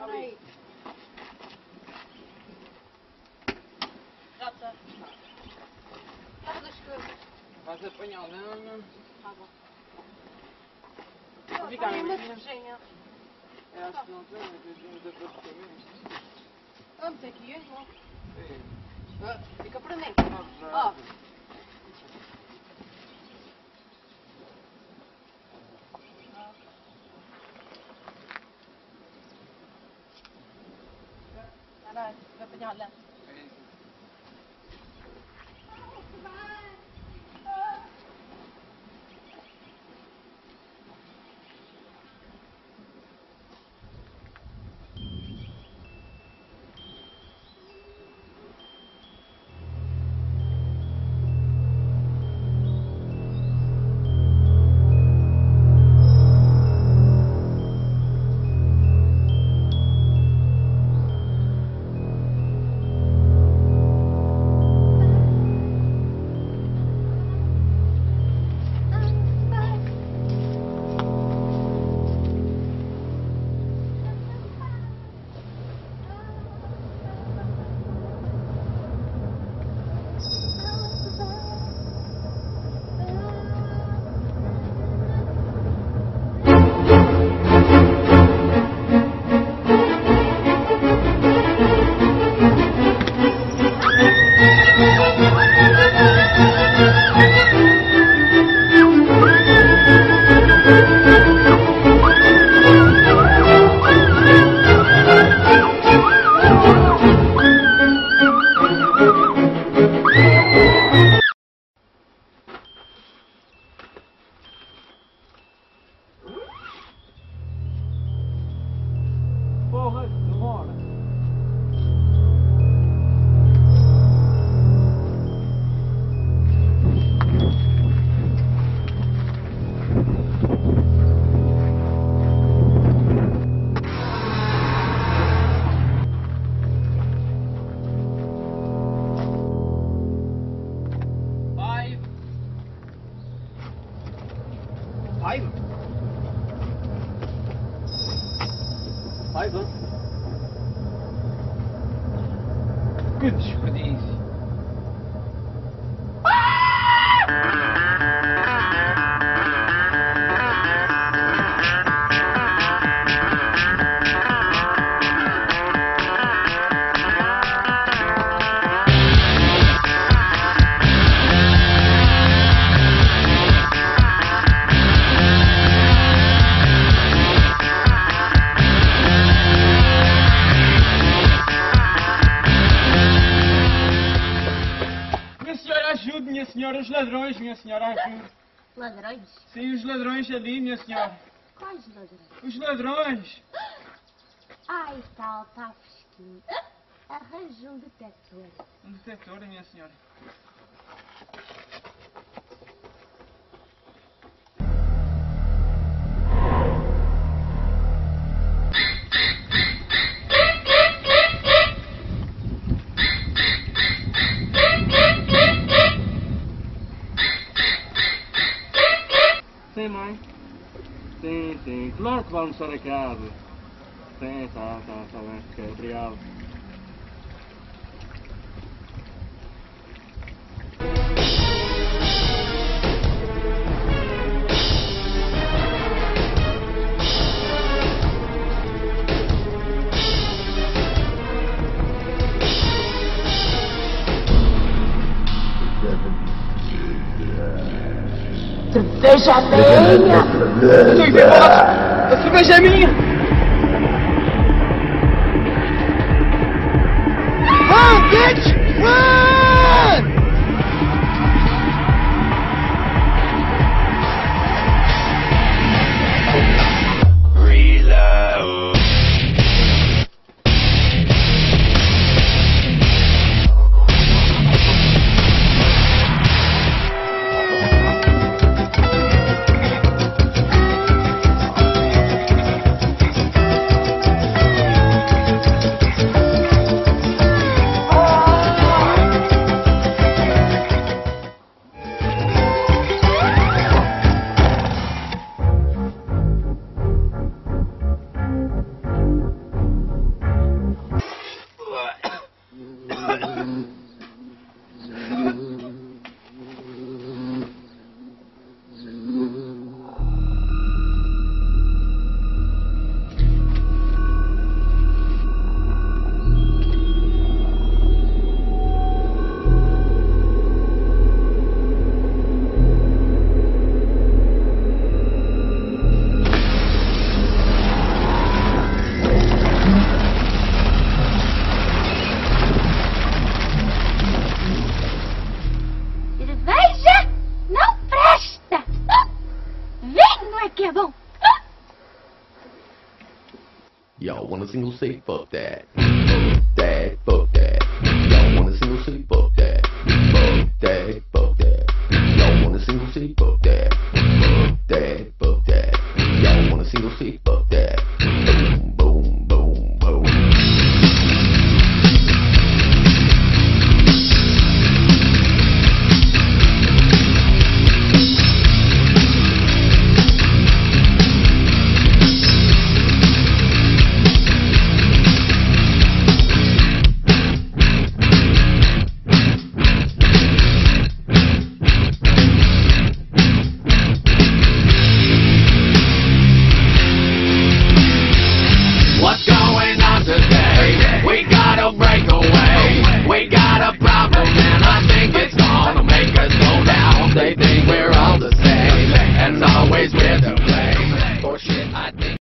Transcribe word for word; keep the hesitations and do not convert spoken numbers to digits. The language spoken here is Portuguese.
ali. Já está. Faz as coisas. Vais apanhar, não, não. Tá bom. Vou ficar Olha, na uma minha. cervejinha. É, acho que não tem, mas temos a praticamente. Vamos aqui, irmão. Sim. Ah, fica para mim. Já. Ó. Caralho, vai apanhar lá. Porra, demora. Five. Five? Five, hein? Que desperdício! Minha senhora, os ladrões, minha senhora, ajude. Ladrões? Sim, os ladrões ali, minha senhora. Quais ladrões? Os ladrões. Ai, tal, está fresquinho. Arranja um detector. Um detector, minha senhora. Sim, mãe. Sim, sim. Claro que vai almoçar a casa. Sim, tá, tá, tá bem. Ok, obrigado. Cerveja minha! A cerveja é minha! Run, bitch! Run! Reload. é bom. Y'all want a single say fuck that. That, fuck that. Y'all want a single say fuck that. Fuck that, fuck that. Y'all want a single say fuck that. Fuck that, fuck that. Y'all want a single say fuck that. Boom, boom, boom, boom. What's going on today? We gotta break away. We got a problem and I think it's gonna make us go down. They think we're all the same, and it's always we're to blame. For shit I think